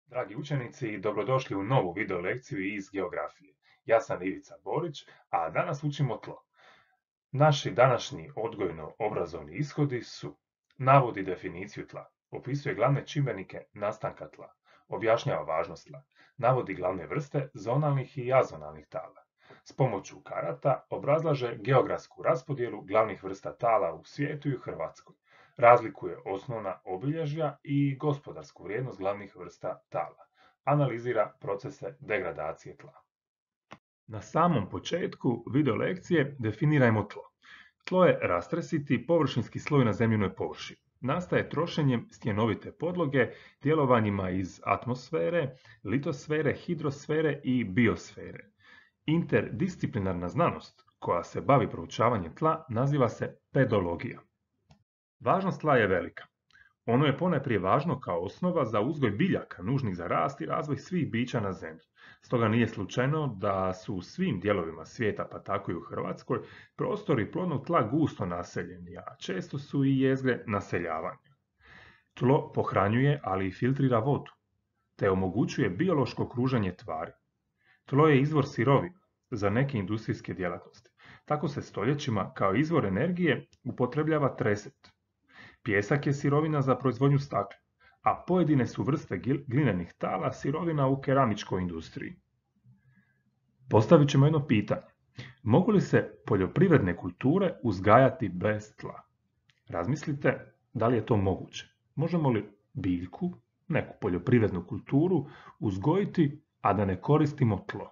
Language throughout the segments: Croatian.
Dragi učenici, dobrodošli u novu video lekciju iz geografije. Ja sam Ivica Borić, a danas učimo tlo. Naši današnji odgojno-obrazovni ishodi su: navodi definiciju tla, opisuje glavne čimbenike nastanka tla, objašnjava važnost tla, navodi glavne vrste zonalnih i azonalnih tala. S pomoću karata obrazlaže geografsku raspodjelu glavnih vrsta tala u svijetu i u Hrvatskoj. Razlikuje osnovna obilježja i gospodarsku vrijednost glavnih vrsta tala. Analizira procese degradacije tla. Na samom početku video lekcije definirajmo tlo. Tlo je rastresiti površinski sloj na zemljinoj površini. Nastaje trošenjem stjenovite podloge, djelovanjima iz atmosfere, litosfere, hidrosfere i biosfere. Interdisciplinarna znanost koja se bavi proučavanjem tla naziva se pedologija. Važnost tla je velika. Ono je ponajprije važno kao osnova za uzgoj biljaka nužnih za rast i razvoj svih bića na zemlji. Stoga nije slučajno da su u svim dijelovima svijeta, pa tako i u Hrvatskoj, prostori plodnog tla gusto naseljeni, a često su i jezgre naseljavanja. Tlo pohranjuje, ali i filtrira vodu, te omogućuje biološko kruženje tvari. Tlo je izvor sirovina za neke industrijske djelatnosti. Tako se stoljećima kao izvor energije upotrebljava treset. Pijesak je sirovina za proizvodnju stakla, a pojedine su vrste glinenih tala sirovina u keramičkoj industriji. Postavit ćemo jedno pitanje. Mogu li se poljoprivredne kulture uzgajati bez tla? Razmislite da li je to moguće. Možemo li biljku, neku poljoprivrednu kulturu, uzgojiti, a da ne koristimo tlo?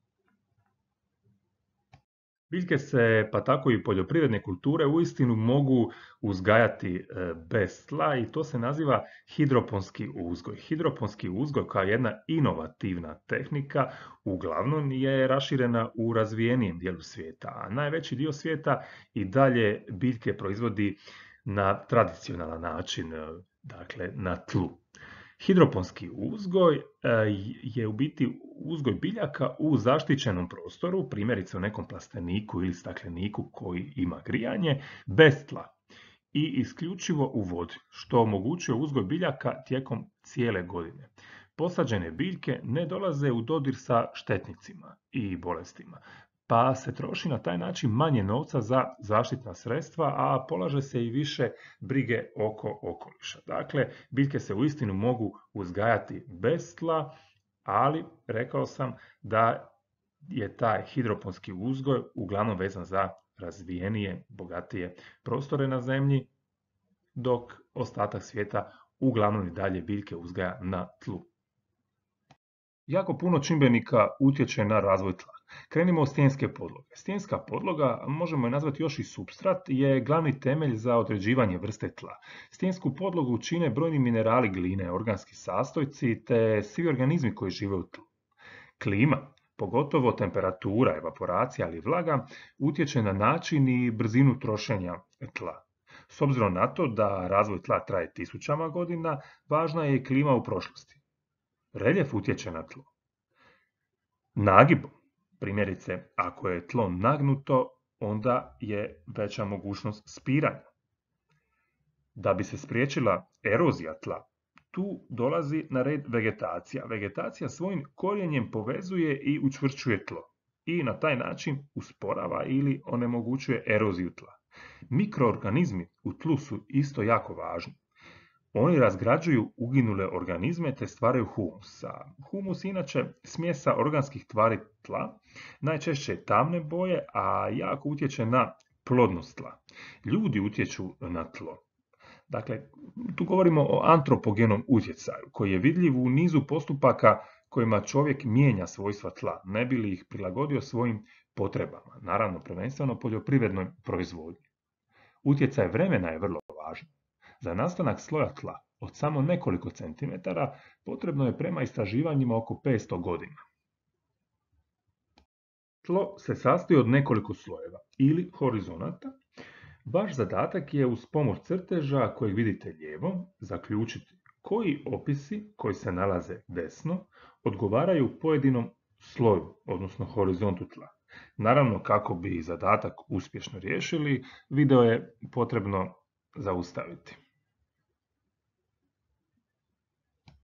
Biljke se, pa tako i poljoprivredne kulture, uistinu mogu uzgajati bez tla i to se naziva hidroponski uzgoj. Hidroponski uzgoj kao jedna inovativna tehnika uglavnom je raširena u razvijenijem dijelu svijeta, a najveći dio svijeta i dalje biljke proizvodi na tradicionalan način, dakle na tlu. Hidroponski uzgoj je u biti uzgoj biljaka u zaštićenom prostoru, primjerice u nekom plasteniku ili stakleniku koji ima grijanje, bez tla i isključivo u vodi, što omogućuje uzgoj biljaka tijekom cijele godine. Posađene biljke ne dolaze u dodir sa štetnicima i bolestima, pa se troši na taj način manje novca za zaštitna sredstva, a polaže se i više brige oko okoliša. Dakle, biljke se uistinu mogu uzgajati bez tla, ali rekao sam da je taj hidroponski uzgoj uglavnom vezan za razvijenije, bogatije prostore na zemlji, dok ostatak svijeta uglavnom i dalje biljke uzgaja na tlu. Jako puno čimbenika utječe na razvoj tla. Krenimo od stijenske podloge. Stijenska podloga, možemo je nazvati još i supstrat, je glavni temelj za određivanje vrste tla. Stijensku podlogu čine brojni minerali gline, organski sastojci te svi organizmi koji žive u tlu. Klima, pogotovo temperatura, evaporacija ali i vlaga, utječe na način i brzinu trošenja tla. S obzirom na to da razvoj tla traje tisućama godina, važna je i klima u prošlosti. Reljef utječe na tlo. Nagibom, primjerice, ako je tlo nagnuto, onda je veća mogućnost spiranja. Da bi se spriječila erozija tla, tu dolazi na red vegetacija. Vegetacija svojim korijenjem povezuje i učvršćuje tlo i na taj način usporava ili onemogućuje eroziju tla. Mikroorganizmi u tlu su isto jako važni. Oni razgrađuju uginule organizme te stvaraju humus. Humus inače smjesa organskih tvari tla, najčešće tamne boje, a jako utječe na plodnost tla. Ljudi utječu na tlo. Dakle, tu govorimo o antropogenom utjecaju, koji je vidljiv u nizu postupaka kojima čovjek mijenja svojstva tla, ne bi li ih prilagodio svojim potrebama, naravno prvenstveno poljoprivrednoj proizvodnji. Utjecaj vremena je vrlo važan. Za nastanak sloja tla od samo nekoliko centimetara potrebno je prema istraživanjima oko 500 godina. Tlo se sastoji od nekoliko slojeva ili horizonata. Vaš zadatak je uz pomoć crteža kojeg vidite lijevo zaključiti koji opisi koji se nalaze desno odgovaraju pojedinom sloju, odnosno horizontu tla. Naravno, kako bi zadatak uspješno riješili, video je potrebno zaustaviti.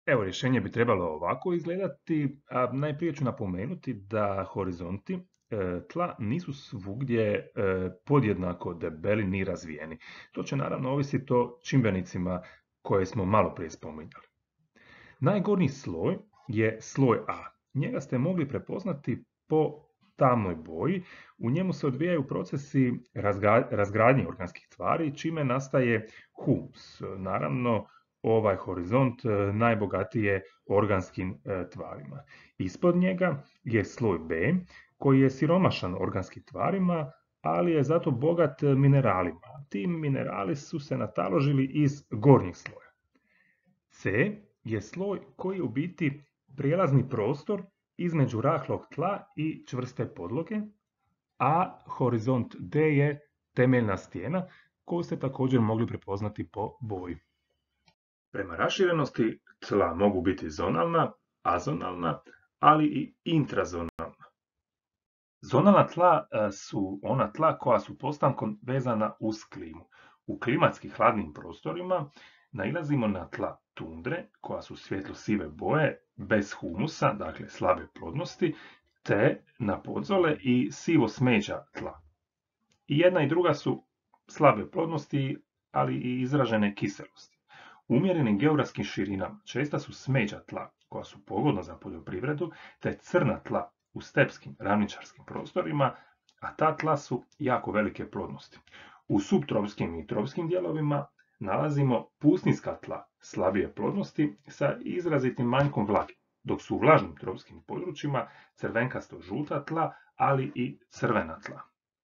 Evo, rješenje bi trebalo ovako izgledati, a najprije ću napomenuti da horizonti tla nisu svugdje podjednako debeli ni razvijeni. To će naravno ovisiti o čimbenicima koje smo malo prije spominjali. Najgornji sloj je sloj A. Njega ste mogli prepoznati po tamnoj boji. U njemu se odvijaju procesi razgradnje organskih tvari, čime nastaje humus. Naravno, ovaj horizont najbogatiji je organskim tvarima. Ispod njega je sloj B, koji je siromašan organskim tvarima, ali je zato bogat mineralima. Ti minerali su se nataložili iz gornjeg sloja. C je sloj koji je u biti prijelazni prostor između rahlog tla i čvrste podloge, a horizont D je temeljna stijena koju ste također mogli prepoznati po boji. Prema raširenosti tla mogu biti zonalna, azonalna, ali i intrazonalna. Zonalna tla su ona tla koja su postankom vezana uz klimu. U klimatski hladnim prostorima nailazimo na tla tundre, koja su svjetlo-sive boje, bez humusa, dakle slabe plodnosti, te na podzole i sivo smeđa tla. I jedna i druga su slabe plodnosti, ali i izražene kiselosti. U umjerenim geografskim širinama česta su smeđa tla, koja su pogodna za poljoprivredu, te crna tla u stepskim ravničarskim prostorima, a ta tla su jako velike plodnosti. U subtropskim i tropskim dijelovima nalazimo pustinjska tla slabije plodnosti sa izrazitim manjkom vlage, dok su u vlažnim tropskim područjima crvenkasto-žuta tla, ali i crvena tla.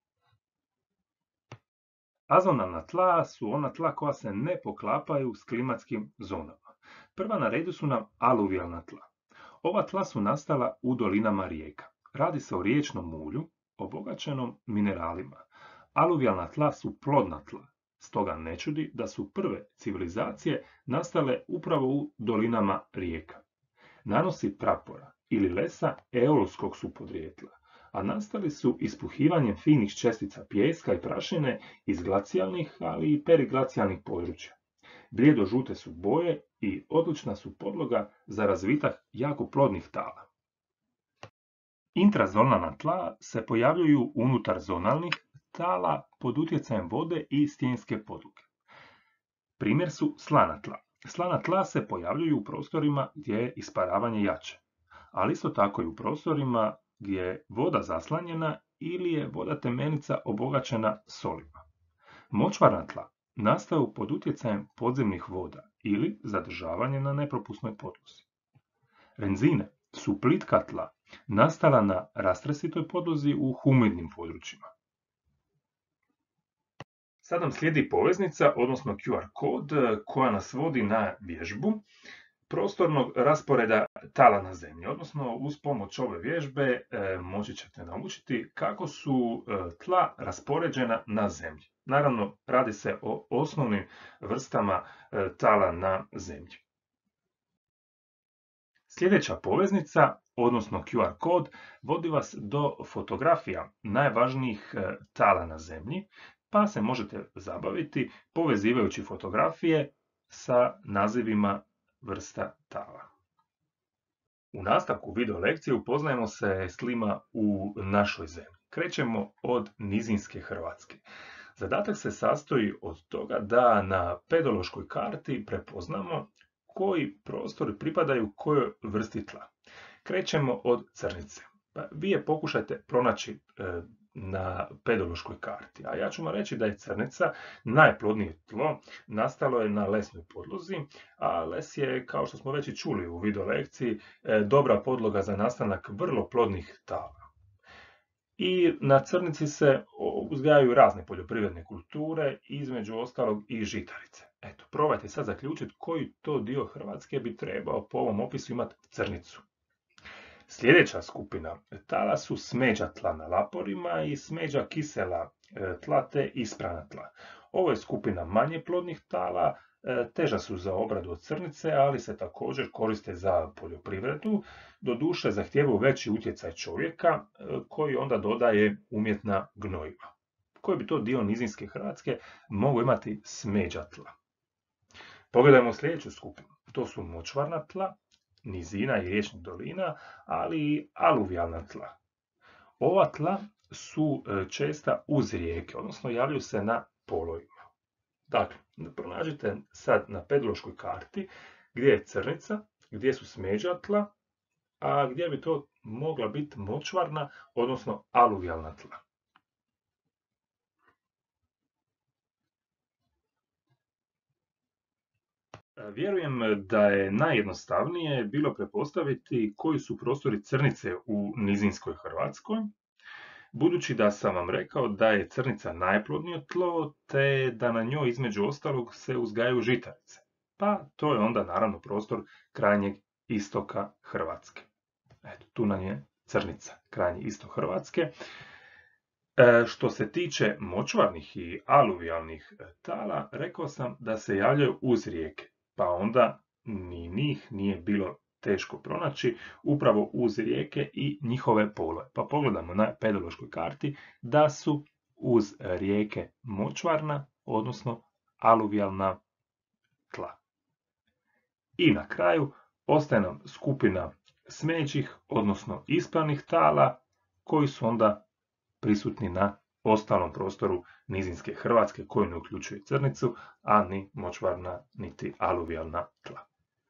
Azonalna tla su ona tla koja se ne poklapaju s klimatskim zonama. Prva na redu su nam aluvijalna tla. Ova tla su nastala u dolinama rijeka. Radi se o riječnom mulju, obogaćenom mineralima. Aluvijalna tla su plodna tla. Stoga ne čudi da su prve civilizacije nastale upravo u dolinama rijeka. Nanosi prapora ili lesa eolskog su podrijetla, a nastali su ispuhivanjem finih čestica pijeska i prašine iz glacijalnih, ali i periglacijalnih područja. Blijedo-žute su boje i odlična su podloga za razvitak jako plodnih tala. Intrazonalna tla se pojavljuju unutar zonalnih tala pod utjecajem vode i stijenske podloge. Primjer su slana tla. Slana tla se pojavljuju u prostorima gdje je isparavanje jače, ali isto tako i u prostorima gdje je voda zaslanjena ili je voda temeljnica obogaćena solima. Močvarna tla nastaju pod utjecajem podzemnih voda ili zadržavanje na nepropusnoj podlozi. Renzine su plitka tla nastala na rastresitoj podlozi u humidnim područjima. Sad nam slijedi poveznica, odnosno QR kod, koja nas vodi na vježbu prostornog rasporeda tala na zemlji, odnosno uz pomoć ove vježbe moći ćete naučiti kako su tla raspoređena na zemlji. Naravno, radi se o osnovnim vrstama tala na zemlji. Sljedeća poveznica, odnosno QR kod, vodi vas do fotografija najvažnijih tala na zemlji, pa se možete zabaviti povezivajući fotografije sa nazivima vrsta tala. U nastavku video lekcije upoznajemo se s tlima u našoj zemlji. Krećemo od nizinske Hrvatske. Zadatak se sastoji od toga da na pedološkoj karti prepoznamo koji prostori pripadaju kojoj vrsti tla. Krećemo od crnice. Vi je pokušajte pronaći na pedološkoj karti. A ja ću vam reći da je crnica najplodnije tlo, nastalo je na lesnoj podlozi, a les je, kao što smo već i čuli u video lekciji, dobra podloga za nastanak vrlo plodnih tala. I na crnici se uzgajaju razne poljoprivredne kulture, između ostalog i žitarice. Eto, probajte sad zaključiti koji to dio Hrvatske bi trebao po ovom opisu imati crnicu. Sljedeća skupina tala su smeđa tla na laporima i smeđa kisela tla te isprana tla. Ovo je skupina manje plodnih tala, teža su za obradu od crnice, ali se također koriste za poljoprivredu. Doduše zahtijevaju veći utjecaj čovjeka koji onda dodaje umjetna gnojiva. Koji bi to dio nizinske Hrvatske mogao imati smeđa tla? Pogledajmo sljedeću skupinu. To su močvarna tla, nizina i riječnih dolina, ali i aluvijalna tla. Ova tla su česta uz rijeke, odnosno javljaju se na polovima. Dakle, pronađite sad na pedološkoj karti gdje je crnica, gdje su smeđa tla, a gdje bi to mogla biti močvarna, odnosno aluvijalna tla. Vjerujem da je najjednostavnije bilo pretpostaviti koji su prostori crnice u nizinskoj Hrvatskoj, budući da sam vam rekao da je crnica najplodnije tlo, te da na njoj između ostalog se uzgajaju žitarice. Pa to je onda naravno prostor krajnjeg istoka Hrvatske. Eto, tu nam je crnica, krajnji istok Hrvatske. Što se tiče močvarnih i aluvijalnih tala, rekao sam da se javljaju uz rijeke, pa onda ni njih nije bilo teško pronaći upravo uz rijeke i njihove polove. Pa pogledamo na pedološkoj karti da su uz rijeke močvarna, odnosno aluvijalna tla. I na kraju ostaje nam skupina smeđih, odnosno ispravnih tala, koji su onda prisutni na ostalom prostoru nizinske Hrvatske, koji ne uključuje crnicu, a ni močvarna niti aluvijalna tla.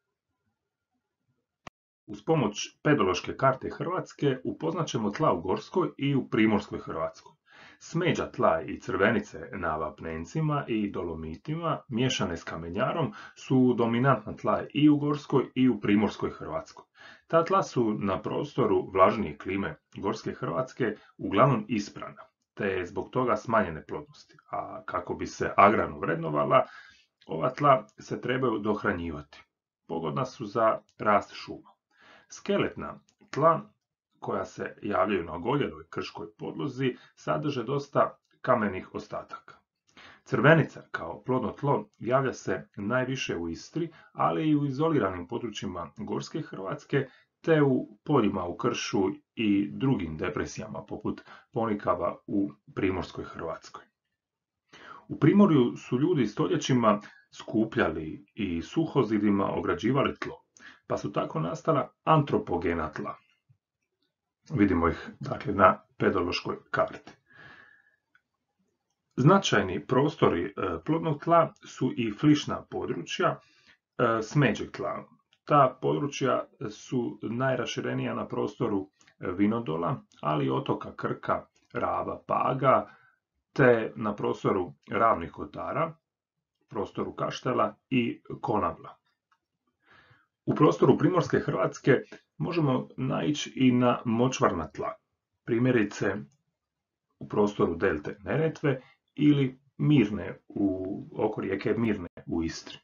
Uz pomoć pedološke karte Hrvatske upoznat ćemo tla u Gorskoj i u Primorskoj Hrvatskoj. Smeđa tla i crvenice na vapnencima i dolomitima, miješane s kamenjarom, su dominantna tla i u Gorskoj i u Primorskoj Hrvatskoj. Ta tla su na prostoru vlažnije klime Gorske Hrvatske uglavnom isprana, te je zbog toga smanjene plodnosti, a kako bi se agrarno vrednovala, ova tla se trebaju dohranjivati. Pogodna su za rast šuma. Skeletna tla koja se javljaju na ogoljeloj krškoj podlozi sadrže dosta kamenih ostataka. Crvenica kao plodno tlo javlja se najviše u Istri, ali i u izoliranim područjima Gorske Hrvatske, te u poljima u kršu i drugim depresijama poput Ponikava u Primorskoj Hrvatskoj. U Primorju su ljudi stoljećima skupljali i suhozidima ograđivali tlo, pa su tako nastala antropogena tla. Vidimo ih dakle na pedološkoj karti. Značajni prostori plodnog tla su i flišna područja smeđeg tla. Ta područja su najraširenija na prostoru Vinodola, ali i otoka Krka, Raba, Paga, te na prostoru Ravnih Kotara, prostoru Kaštela i Konavla. U prostoru Primorske Hrvatske možemo naići i na močvarna tla, primjerice u prostoru delte Neretve ili Mirne oko rijeke Mirne u Istri.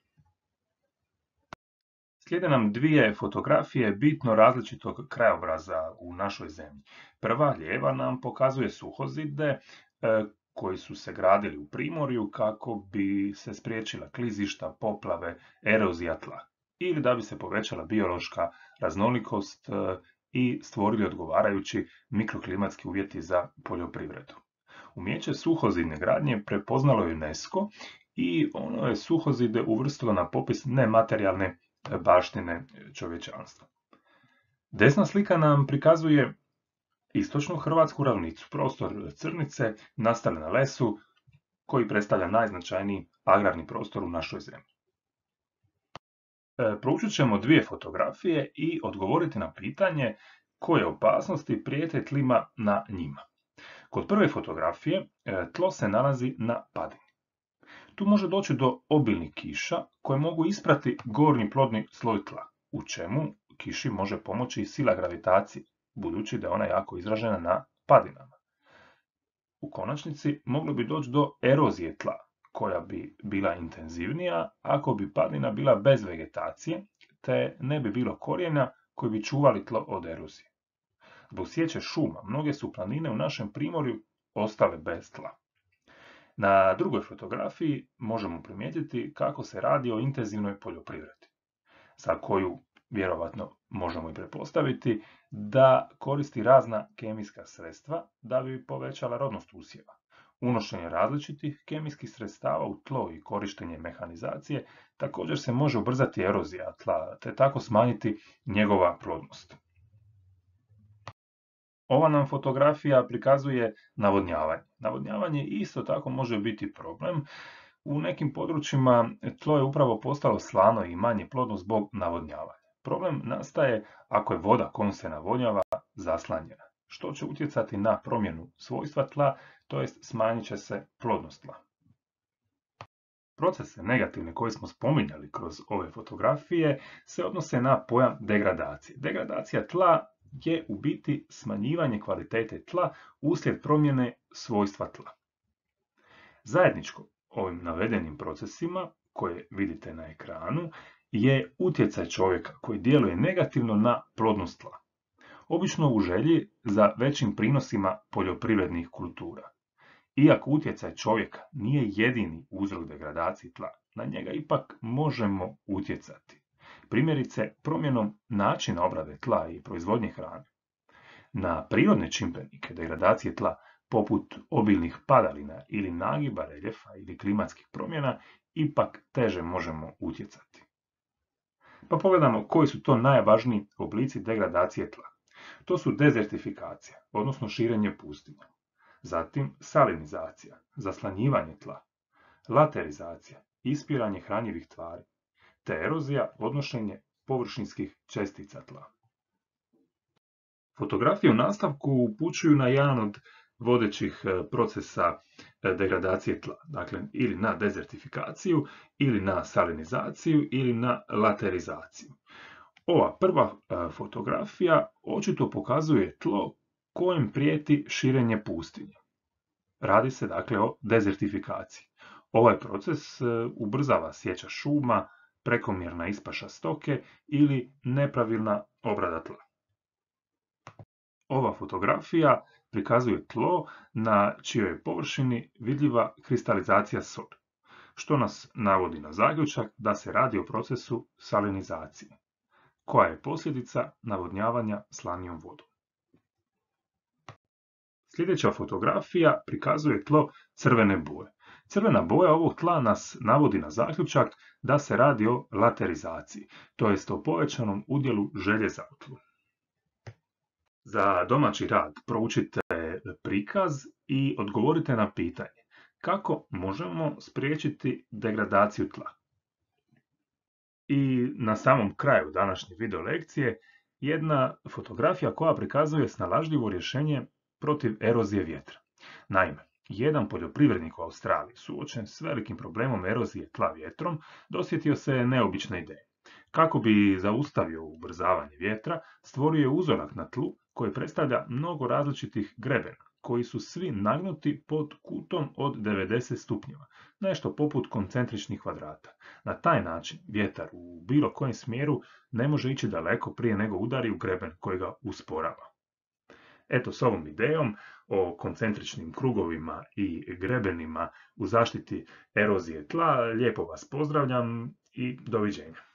Slijede nam dvije fotografije bitno različitog krajobraza u našoj zemlji. Prva, lijeva, nam pokazuje suhozide koji su se gradili u Primorju kako bi se spriječila klizišta, poplave, erozija tla ili da bi se povećala biološka raznolikost i stvorili odgovarajući mikroklimatski uvjeti za poljoprivredu. Umijeće suhozidne gradnje prepoznalo je UNESCO i ono je suhozide uvrstilo na popis nematerijalne baštine čovječanstva. Desna slika nam prikazuje istočnu hrvatsku ravnicu, prostor Crnice, nastale na lesu, koji predstavlja najznačajniji agrarni prostor u našoj zemlji. Proučit ćemo dvije fotografije i odgovoriti na pitanje koje opasnosti prijete tlima na njima. Kod prve fotografije tlo se nalazi na padini. Tu može doći do obilnih kiša koje mogu isprati gornji plodni sloj tla, u čemu kiši može pomoći i sila gravitacije, budući da je ona jako izražena na padinama. U konačnici moglo bi doći do erozije tla, koja bi bila intenzivnija ako bi padina bila bez vegetacije, te ne bi bilo korijena koji bi čuvali tlo od erozije. Zbog sječe šuma, mnoge su planine u našem Primorju ostale bez tla. Na drugoj fotografiji možemo primijetiti kako se radi o intenzivnoj poljoprivredi, za koju vjerovatno možemo i pretpostaviti da koristi razna kemijska sredstva da bi povećala rodnost usjeva. Unošenje različitih kemijskih sredstava u tlo i korištenje mehanizacije također se može ubrzati erozija tla, te tako smanjiti njegova plodnost. Ova nam fotografija prikazuje navodnjavanje. Navodnjavanje isto tako može biti problem. U nekim područjima tlo je upravo postalo slano i manje plodno zbog navodnjavanja. Problem nastaje ako je voda kojom se navodnjava zaslanjena, što će utjecati na promjenu svojstva tla, to jest smanjit će se plodnost tla. Procese negativne koje smo spominjali kroz ove fotografije se odnose na pojam degradacije. Degradacija tla je u biti smanjivanje kvalitete tla uslijed promjene svojstva tla. Zajedničko ovim navedenim procesima koje vidite na ekranu je utjecaj čovjeka koji djeluje negativno na plodnost tla, obično u želji za većim prinosima poljoprivrednih kultura. Iako utjecaj čovjeka nije jedini uzrok degradacije tla, na njega ipak možemo utjecati. Primjerice, promjenom načina obrade tla i proizvodnje hrane. Na prirodne čimbenike degradacije tla, poput obilnih padalina ili nagiba reljefa ili klimatskih promjena, ipak teže možemo utjecati. Pa pogledamo koji su to najvažniji oblici degradacije tla. To su dezertifikacija, odnosno širenje pustinja. Zatim salinizacija, zaslanjivanje tla, laterizacija, ispiranje hranjivih tvari, te erozija, odnošenje površinskih čestica tla. Fotografije u nastavku upućuju na jedan od vodećih procesa degradacije tla, dakle ili na dezertifikaciju, ili na salinizaciju, ili na laterizaciju. Ova prva fotografija očito pokazuje tlo kojem prijeti širenje pustinje. Radi se dakle o dezertifikaciji. Ovaj proces ubrzava sječa šuma, prekomjerna ispaša stoke ili nepravilna obrada tla. Ova fotografija prikazuje tlo na čijoj površini vidljiva kristalizacija sode, što nas navodi na zaključak da se radi o procesu salinizacije, koja je posljedica navodnjavanja slanijom vodom. Sljedeća fotografija prikazuje tlo crvene boje. Crvena boja ovog tla nas navodi na zaključak da se radi o laterizaciji, to jest o povećanom udjelu željeza u tlu. Za domaći rad proučite prikaz i odgovorite na pitanje kako možemo spriječiti degradaciju tla. I na samom kraju današnje video lekcije jedna fotografija koja prikazuje snalažljivo rješenje protiv erozije vjetra. Naime, jedan poljoprivrednik u Australiji suočen s velikim problemom erozije tla vjetrom dosjetio se neobične ideje. Kako bi zaustavio ubrzavanje vjetra, stvorio je uzorak na tlu koji predstavlja mnogo različitih grebena, koji su svi nagnuti pod kutom od 90 stupnjeva, nešto poput koncentričnih kvadrata. Na taj način vjetar u bilo kojem smjeru ne može ići daleko prije nego udari u greben koji ga usporava. Eto, s ovom idejom o koncentričnim krugovima i grebenima u zaštiti erozije tla lijepo vas pozdravljam i doviđenja.